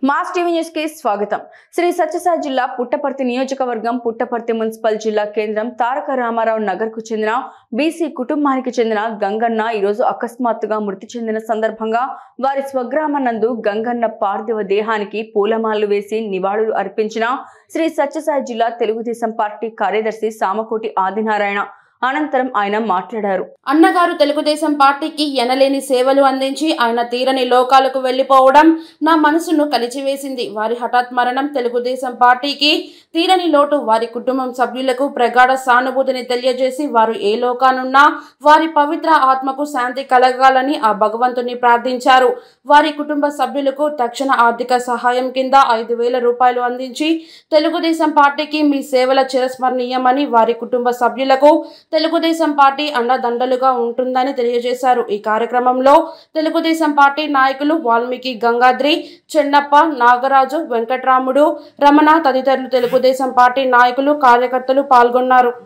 Mass TV news కి స్వాగతం. శ్రీ సత్యసాయి జిల్లా పుట్టపర్తి నియోజకవర్గం పుట్టపర్తి మున్సిపల్ జిల్లా కేంద్రం తారక రామారావు నగర్ కు చెందిన బీసీ కుటుంబానికి చెందిన గంగన్న ఈ రోజు అకస్మాత్తుగా మృతి చెందిన సందర్భంగా వారి స్వగ్రామనందు గంగన్న పార్థివ దేహానికి పూలమాలలు వేసి నివాళులు అర్పించిన శ్రీ సత్యసాయి జిల్లా తెలుగుదేశం పార్టీ కార్యదర్శి సామకోటి ఆదినారాయణ అనంతరం ఆయన మాట్లాడారు. అన్నగారు తెలుగుదేశం పార్టీకి ఎనలేని సేవలు అందించి ఆయన తీరని లోకాలకు వెళ్లిపోవడం నా మనసును కలిచివేసింది. వారి హఠాత్ మరణం తెలుగుదేశం పార్టీకి తీరని లోటు. వారి కుటుంబం సభ్యులకు ప్రగాఢ సానుభూతిని తెలియజేసి వారు ఏ లోకానున్నా వారి పవిత్ర ఆత్మకు శాంతి కలగాలని ఆ భగవంతుని ప్రార్థించారు. వారి కుటుంబ సభ్యులకు తక్షణ ఆర్థిక సహాయం కింద 5,000 రూపాయలు అందించి తెలుగుదేశం పార్టీకి మీ సేవల చిరస్మరణీయమని వారి కుటుంబ సభ్యులకు తెలుగుదేశం పార్టీ అండదండలుగా ఉంటుందని తెలియజేశారు. ఈ కార్యక్రమంలో తెలుగుదేశం పార్టీ నాయకులు వాల్మీకి గంగాద్రి, చెన్నప్ప, నాగరాజు, వెంకట్రాముడు, రమణ తదితరులు తెలుగుదేశం పార్టీ నాయకులు కార్యకర్తలు పాల్గొన్నారు.